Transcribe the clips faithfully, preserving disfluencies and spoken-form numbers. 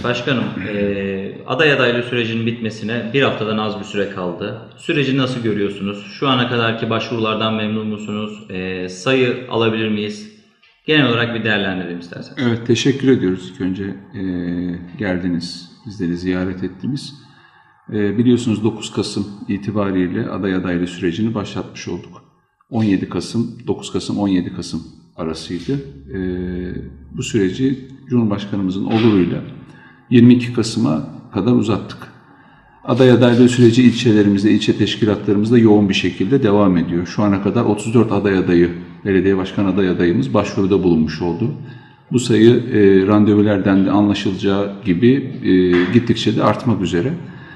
Başkanım, e, aday adaylığı sürecinin bitmesine bir haftadan az bir süre kaldı. Süreci nasıl görüyorsunuz? Şu ana kadarki başvurulardan memnun musunuz? E, sayı alabilir miyiz? Genel olarak bir değerlendirelim isterseniz. Evet, teşekkür ediyoruz. İlk önce e, geldiniz, bizleri ziyaret ettiniz. E, biliyorsunuz dokuz Kasım itibariyle aday adaylığı sürecini başlatmış olduk. on yedi Kasım, dokuz Kasım, on yedi Kasım arasıydı. E, bu süreci Cumhurbaşkanımızın oluruyla yirmi iki Kasım'a kadar uzattık. Aday adaylığı süreci ilçelerimizde, ilçe teşkilatlarımızda yoğun bir şekilde devam ediyor. Şu ana kadar otuz dört aday adayı, belediye başkan aday adayımız başvuruda bulunmuş oldu. Bu sayı e, randevulardan da anlaşılacağı gibi e, gittikçe de artmak üzere.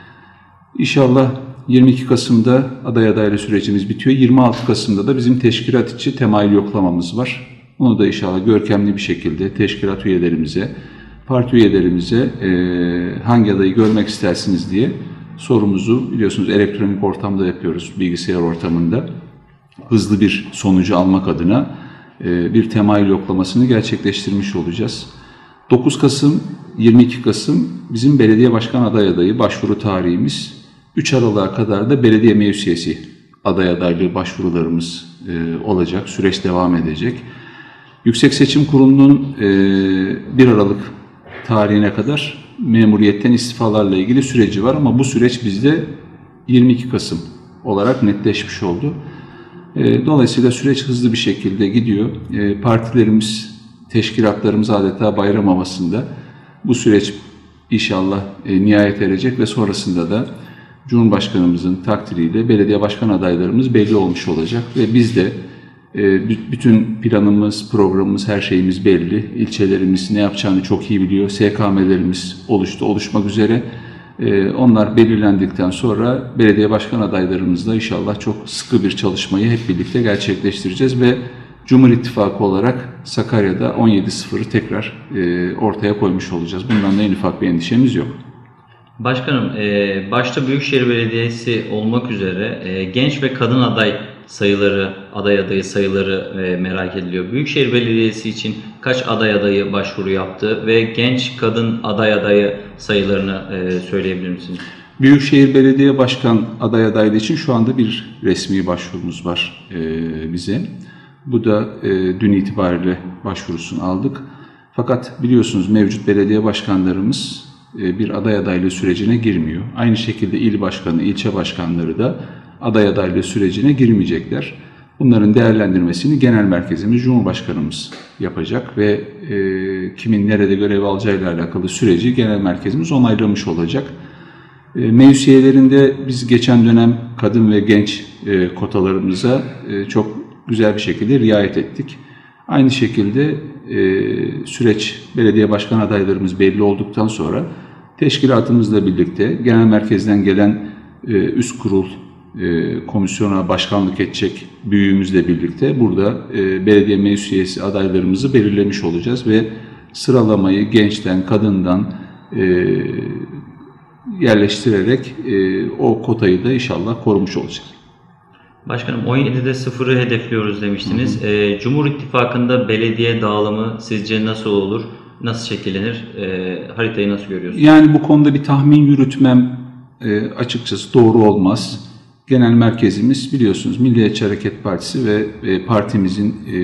İnşallah yirmi iki Kasım'da aday adaylığı sürecimiz bitiyor. yirmi altı Kasım'da da bizim teşkilat içi temayül yoklamamız var. Bunu da inşallah görkemli bir şekilde teşkilat üyelerimize, parti üyelerimize e, hangi adayı görmek istersiniz diye sorumuzu biliyorsunuz elektronik ortamda yapıyoruz, bilgisayar ortamında. Hızlı bir sonucu almak adına e, bir temayül yoklamasını gerçekleştirmiş olacağız. dokuz Kasım, yirmi iki Kasım bizim belediye başkan aday adayı başvuru tarihimiz. üç Aralık'a kadar da belediye meclis üyesi aday adaylığı başvurularımız e, olacak, süreç devam edecek. Yüksek Seçim Kurulu'nun e, bir Aralık tarihine kadar memuriyetten istifalarla ilgili süreci var ama bu süreç bizde yirmi iki Kasım olarak netleşmiş oldu. E, dolayısıyla süreç hızlı bir şekilde gidiyor. E, partilerimiz, teşkilatlarımız adeta bayram havasında. Bu süreç inşallah e, nihayet erecek ve sonrasında da Cumhurbaşkanımızın takdiriyle belediye başkan adaylarımız belli olmuş olacak ve biz de e, bütün planımız, programımız, her şeyimiz belli. İlçelerimiz ne yapacağını çok iyi biliyor. S K M'lerimiz oluştu, oluşmak üzere. E, onlar belirlendikten sonra belediye başkan adaylarımızla inşallah çok sıkı bir çalışmayı hep birlikte gerçekleştireceğiz ve Cumhur İttifakı olarak Sakarya'da on yedi sıfırı tekrar e, ortaya koymuş olacağız. Bundan da en ufak bir endişemiz yok. Başkanım, e, başta Büyükşehir Belediyesi olmak üzere e, genç ve kadın aday sayıları, aday adayı sayıları e, merak ediliyor. Büyükşehir Belediyesi için kaç aday adayı başvuru yaptı ve genç kadın aday adayı sayılarını e, söyleyebilir misiniz? Büyükşehir Belediye Başkan aday adaylığı için şu anda bir resmi başvurumuz var e, bize. Bu da e, dün itibariyle başvurusunu aldık. Fakat biliyorsunuz mevcut belediye başkanlarımız bir aday adaylığı sürecine girmiyor. Aynı şekilde il başkanı, ilçe başkanları da aday adaylığı sürecine girmeyecekler. Bunların değerlendirmesini genel merkezimiz Cumhurbaşkanımız yapacak ve e, kimin nerede görev alacağıyla alakalı süreci genel merkezimiz onaylamış olacak. E, meclis üyelerinde biz geçen dönem kadın ve genç e, kotalarımıza e, çok güzel bir şekilde riayet ettik. Aynı şekilde e, süreç belediye başkan adaylarımız belli olduktan sonra teşkilatımızla birlikte genel merkezden gelen e, üst kurul e, komisyona başkanlık edecek büyüğümüzle birlikte burada e, belediye meclis üyesi adaylarımızı belirlemiş olacağız ve sıralamayı gençten, kadından e, yerleştirerek e, o kotayı da inşallah korumuş olacağız. Başkanım, on yedide sıfırı hedefliyoruz demiştiniz. Hı hı. E, Cumhur İttifakı'nda belediye dağılımı sizce nasıl olur? Nasıl şekillenir? E, haritayı nasıl görüyorsunuz? Yani bu konuda bir tahmin yürütmem e, açıkçası doğru olmaz. Genel merkezimiz biliyorsunuz Milliyetçi Hareket Partisi ve e, partimizin e,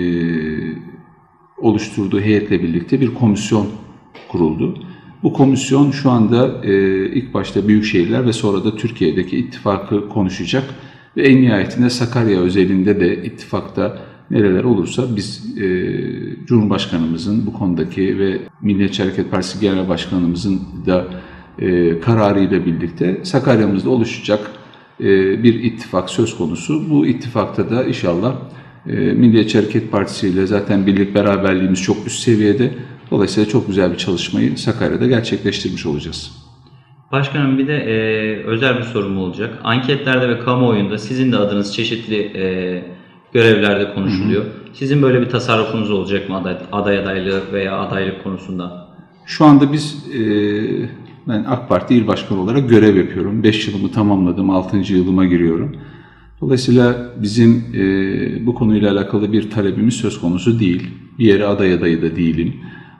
oluşturduğu heyetle birlikte bir komisyon kuruldu. Bu komisyon şu anda e, ilk başta büyükşehirler ve sonra da Türkiye'deki ittifakı konuşacak. Ve en nihayetinde Sakarya özelinde de ittifakta nereler olursa biz e, Cumhurbaşkanımızın bu konudaki ve Milliyetçi Hareket Partisi Genel Başkanımızın da e, kararıyla birlikte Sakarya'mızda oluşacak e, bir ittifak söz konusu. Bu ittifakta da inşallah e, Milliyetçi Hareket Partisi ile zaten birlik beraberliğimiz çok üst seviyede. Dolayısıyla çok güzel bir çalışmayı Sakarya'da gerçekleştirmiş olacağız. Başkanım, bir de e, özel bir sorum olacak. Anketlerde ve kamuoyunda sizin de adınız çeşitli e, görevlerde konuşuluyor. Hı hı. Sizin böyle bir tasarrufunuz olacak mı aday, aday adaylığı veya adaylık konusunda? Şu anda biz, e, ben AK Parti İl Başkanı olarak görev yapıyorum. beş yılımı tamamladım, altıncı yılıma giriyorum. Dolayısıyla bizim e, bu konuyla alakalı bir talebimiz söz konusu değil. Bir yere aday adayı da değilim.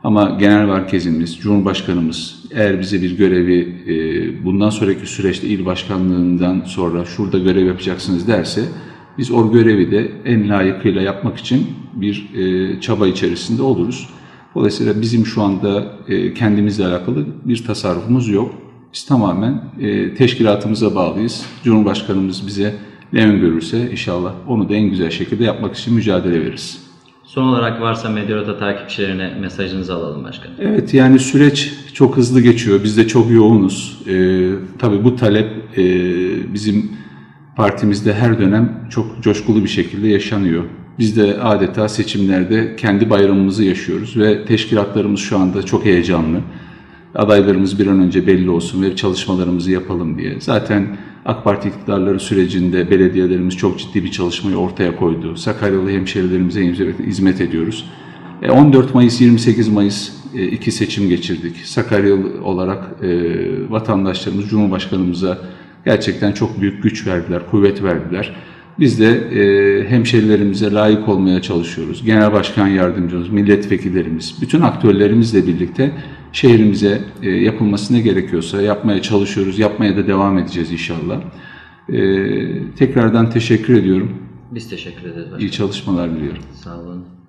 Ama genel merkezimiz, Cumhurbaşkanımız eğer bize bir görevi e, bundan sonraki süreçte il başkanlığından sonra şurada görev yapacaksınız derse biz o görevi de en layıkıyla yapmak için bir e, çaba içerisinde oluruz. Dolayısıyla bizim şu anda e, kendimizle alakalı bir tasarrufumuz yok. Biz tamamen e, teşkilatımıza bağlıyız. Cumhurbaşkanımız bize ne öngörürse inşallah onu da en güzel şekilde yapmak için mücadele veririz. Son olarak varsa Medyarota takipçilerine mesajınızı alalım başkanım. Evet, yani süreç çok hızlı geçiyor. Biz de çok yoğunuz. Ee, tabii bu talep e, bizim partimizde her dönem çok coşkulu bir şekilde yaşanıyor. Biz de adeta seçimlerde kendi bayramımızı yaşıyoruz ve teşkilatlarımız şu anda çok heyecanlı. Adaylarımız bir an önce belli olsun ve çalışmalarımızı yapalım diye. Zaten AK Parti iktidarları sürecinde belediyelerimiz çok ciddi bir çalışmayı ortaya koydu. Sakaryalı hemşehrilerimize hizmet ediyoruz. on dört Mayıs, yirmi sekiz Mayıs iki seçim geçirdik. Sakaryalı olarak vatandaşlarımız Cumhurbaşkanımıza gerçekten çok büyük güç verdiler, kuvvet verdiler. Biz de e, hemşerilerimize layık olmaya çalışıyoruz. Genel Başkan Yardımcımız, milletvekillerimiz, bütün aktörlerimizle birlikte şehrimize e, yapılması ne gerekiyorsa yapmaya çalışıyoruz. Yapmaya da devam edeceğiz inşallah. E, tekrardan teşekkür ediyorum. Biz teşekkür ederiz başkanım. İyi çalışmalar diliyorum. Sağ olun.